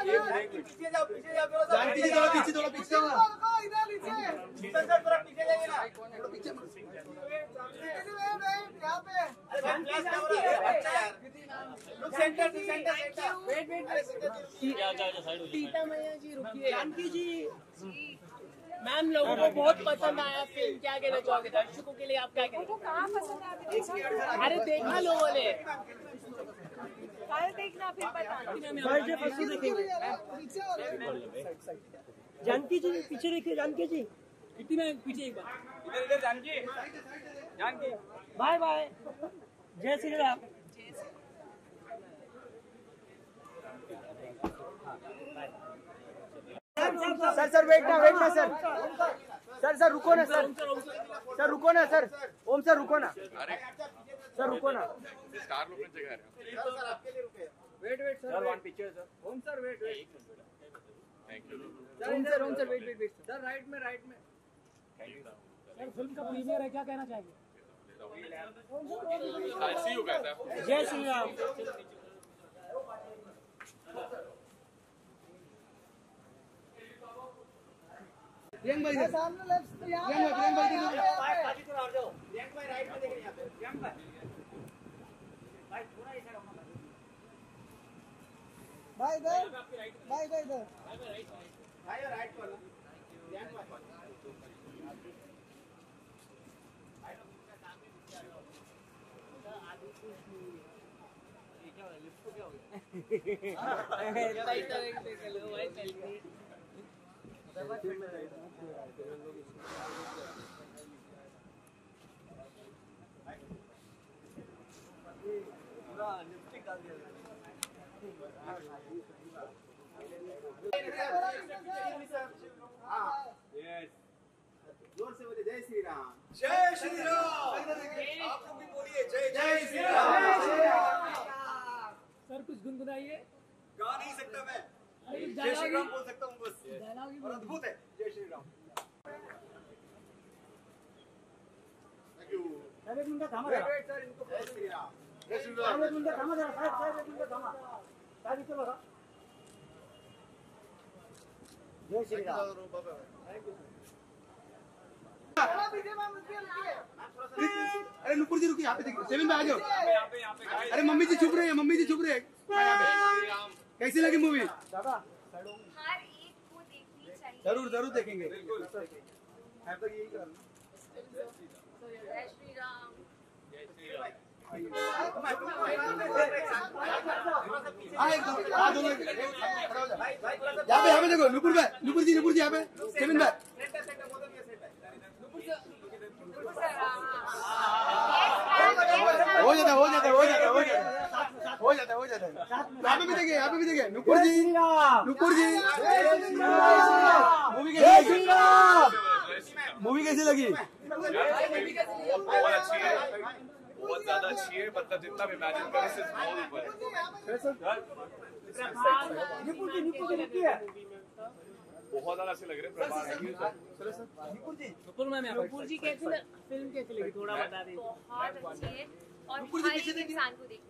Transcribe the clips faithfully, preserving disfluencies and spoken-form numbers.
पीछे जाओ पीछे जाओ जानकी जी थोड़ा पीछे थोड़ा पीछे जाओ इधर नीचे सर सर थोड़ा पीछे जाइए ना थोड़ा पीछे यहाँ पे centre centre centre wait wait Sita मैया जी रुकिए जानकी जी मैम लोगों को बहुत पसंद आया फिल्म क्या कहना चाहोगे दर्शकों के लिए आप क्या कहेंगे कहाँ पसंद आया अरे देखा लोगों ने देखना फिर देखेंगे जानकी जी पीछे देखिए जानकी जी इतनी में पीछे एक बार इधर इधर जानकी जानकी बाय बाय जय Shri Ram sir sir wait ना वेट ना सर सर सर रुको ना सर सर रुको ना सर ओम सर रुको ना सर रुको ना स्टार लोग जगह है सर आपके लिए रुके wait wait sir one picture sir Om sir wait wait thank you sir Om sir Om sir wait wait wait sir right में राइट में थैंक यू सर फिल्म का प्रीमियर है क्या कहना चाहेंगे सी यू कहता है जय श्री राम प्रियंक भाई सामने लेफ्ट यहां पे प्रियंक भाई बाजू थोड़ा और जाओ प्रियंक भाई राइट में देखिए यहां पे प्रियंक भाई भाई थोड़ा इधर आओ भाई इधर भाई इधर इधर भाई राइट को ना प्रियंक भाई आगे कुछ ये क्या हो रहा है लिफ्ट को क्या हो गया राइट तरह से चलो भाई सेल्फी पूरा लिपस्टिक डाल दिया जोर से बोलिए जय श्री राम जय श्री राम आप लोग भी बोलिए जय जय श्री राम सर कुछ गुनगुनाइए गा नहीं सकता मैं जय श्री राम बोल सकता हूँ बस और अद्भुत है जय Shri Ram thank you sir एक मिनट थामा जरा सर इनको जय श्री राम जय श्री राम एक मिनट थामा जरा साहब साहब एक मिनट थामा साहब चलो जरा जय श्री राम थैंक यू अरे नुपुर जी रुकिए यहाँ पे देखिए सेवन में आ जाओ अरे मम्मी जी चुप रहे हैं मम्मी जी चुप रहे हैं कैसी लगी मूवी दादा हर एक को देखनी चाहिए जरूर जरूर देखेंगे बिल्कुल मैं तो यही कर जय श्री राम जय श्री राम यहाँ पे यहाँ पे देखो नुपुर भाई नुपुर जी नुपुर जी यहाँ पे सेवन भाई हो जाता हो जाता हो जाता हो जाता हो जाता हो जाता यहाँ पे भी देखिए यहाँ पे भी देखिए नुपुर जी नुपुर जी मूवी कैसी मूवी कैसी लगी बहुत अच्छी है बहुत ज्यादा अच्छी है मतलब जितना भी इमेजिन करें सिर्फ बहुत ऊपर नुपुर जी नुपुर जी रुकिए बहुत ज्यादा अच्छे लग रहे हैं नुपुर मैम नुपुर जी कैसी फिल्म कैसी लगी थोड़ा बता दीजिए बहुत अच्छी है और हर एक इंसान को देखनी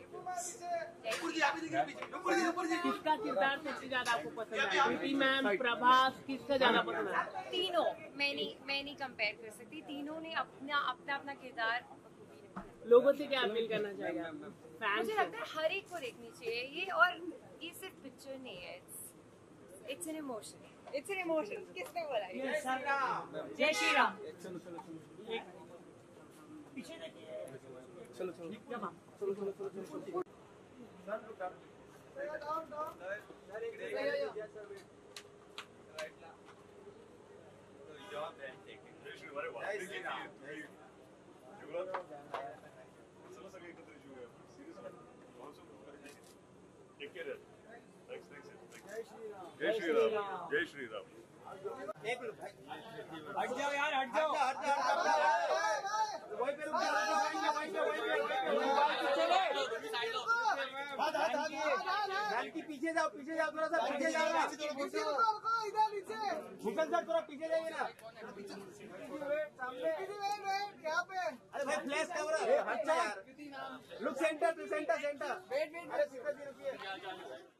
चाहिए किसका किरदार सबसे ज्यादा आपको पसंद है प्रीति मैम प्रभास किसका ज्यादा पसंद है तीनों मैं नहीं मैं नहीं कंपेयर कर सकती तीनों ने अपना अपना अपना किरदार लोगों से क्या अपील करना चाहिए मुझे लगता है हर एक को देखनी चाहिए ये और ये सिर्फ पिक्चर नहीं है it's an emotion it's an emotion किसने बोला जय श्री राम चलो चलो चलो पीछे देखिए चलो चलो चलो चलो चलो चलो डाउन डाउन जय श्री राम जय श्री राम एक मिनट भाई हट जाओ यार हट जाओ हट जाओ वहीं पे रुक जाओ वहीं पे वहीं पे पीछे जाओ पीछे जाओ थोड़ा सा पीछे जाओ इधर नीचे भूषण सर थोड़ा पीछे जाइए ना सामने यहाँ पे अरे भाई फ्लैश कैमरा हट जाओ यार look centre centre centre wait wait अरे